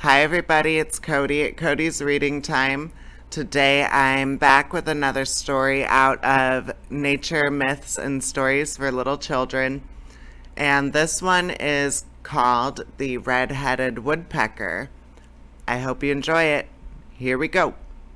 Hi everybody, it's Cody at Cody's Reading Time. Today I'm back with another story out of Nature Myths and Stories for Little Children. And this one is called The Red-Headed Woodpecker. I hope you enjoy it. Here we go.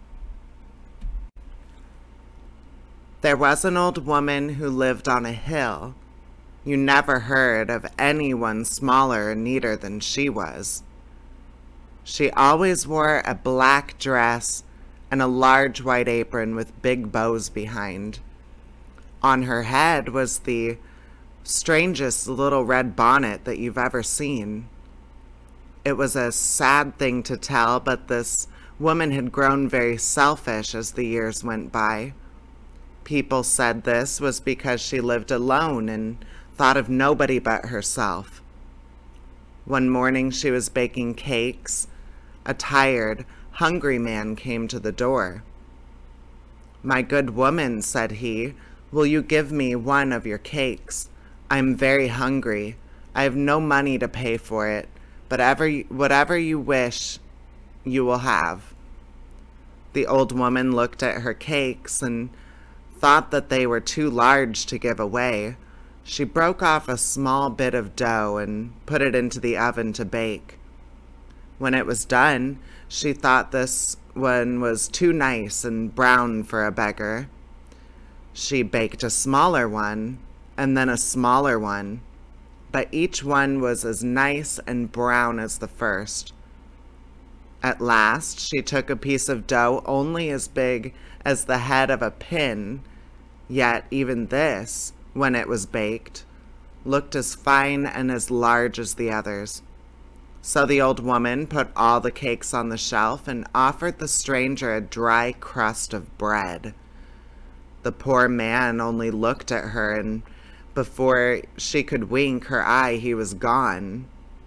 There was an old woman who lived on a hill. You never heard of anyone smaller and neater than she was. She always wore a black dress and a large white apron with big bows behind. On her head was the strangest little red bonnet that you've ever seen. It was a sad thing to tell, but this woman had grown very selfish as the years went by. People said this was because she lived alone and thought of nobody but herself. One morning she was baking cakes. A tired, hungry man came to the door. "My good woman," said he, "will you give me one of your cakes? I am very hungry. I have no money to pay for it, but whatever you wish, you will have." The old woman looked at her cakes and thought that they were too large to give away. She broke off a small bit of dough and put it into the oven to bake. When it was done, she thought this one was too nice and brown for a beggar. She baked a smaller one, and then a smaller one, but each one was as nice and brown as the first. At last, she took a piece of dough only as big as the head of a pin, yet even this, when it was baked, looked as fine and as large as the others. So the old woman put all the cakes on the shelf and offered the stranger a dry crust of bread. The poor man only looked at her, and before she could wink her eye, he was gone.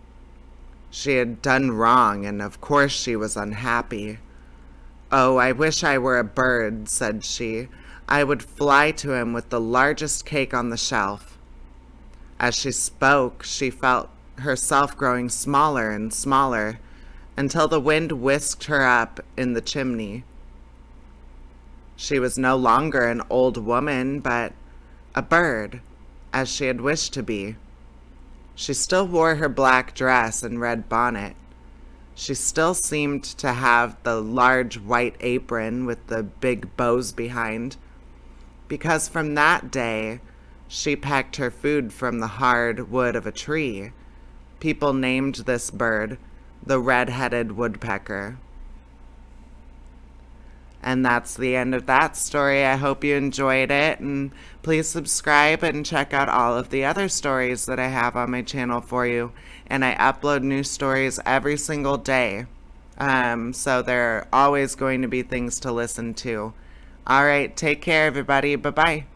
She had done wrong, and of course she was unhappy. "Oh, I wish I were a bird," said she. "I would fly to him with the largest cake on the shelf." As she spoke, she felt herself growing smaller and smaller until the wind whisked her up in the chimney. She was no longer an old woman, but a bird, as she had wished to be. She still wore her black dress and red bonnet. She still seemed to have the large white apron with the big bows behind, because from that day she pecked her food from the hard wood of a tree. People named this bird the red-headed woodpecker. And that's the end of that story. I hope you enjoyed it, and please subscribe and check out all of the other stories that I have on my channel for you. And I upload new stories every single day, so there are always going to be things to listen to. All right, take care, everybody. Bye-bye.